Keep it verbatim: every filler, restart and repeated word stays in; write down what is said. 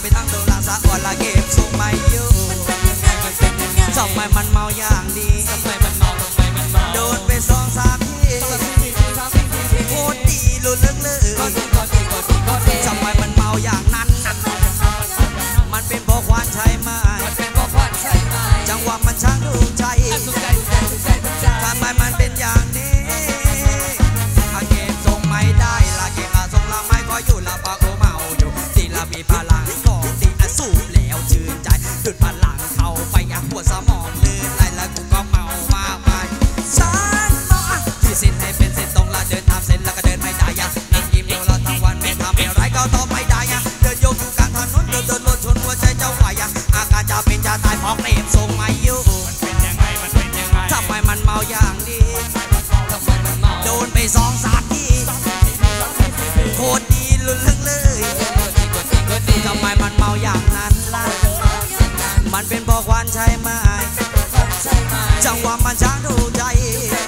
ตั้งโดนลาสะก่อนละเก็บทรงไม่อยู่ทำไมมันเมาอย่างดีทำไมมันเมาทำไมมันเมาโดนไปสองสามทีโคตรดีลุ้นเลิกเลยทำไมมันเมาอย่างนั้นมันเป็นเพราะควันใช่ไหมจังหวะมันช่างถูกใจทำไมมันเป็นอย่างนี้อาเก็บทรงไม่ได้ละเก็บอาทรงละไม่ก็อยู่ละปากโอเมาอยู่ตีละมีพลังของดีอาสูบแล้วชื่นใจดุดพลังเข้าไปอ่ะปวดสมองลื่นไหลแล้วกูก็เมามากไปฉันเมาที่เส้นให้เป็นเส้นตรงละเดินตามเส้นแล้วก็เดินไม่ได้ยะนั่งยิ้มเดียวเราทั้งวันไม่ทำอะไรก็ต้องไม่ได้ยะเดินโยกอยู่กลางถนนเดินเดินรถชนหัวใจเจ้าไหวยะอาการจะเป็นจะตายเพราะเก็บทรงไม่อยู่ทำไมมันเมาอย่างดีโดนไปสองสามทีโคตรดีลุ้นเลิกเลยทำไมมันเมาอย่างนั้นล่ะมันเป็นเพราะควันใช่ไหมจังหวะมันช่างถูกใจ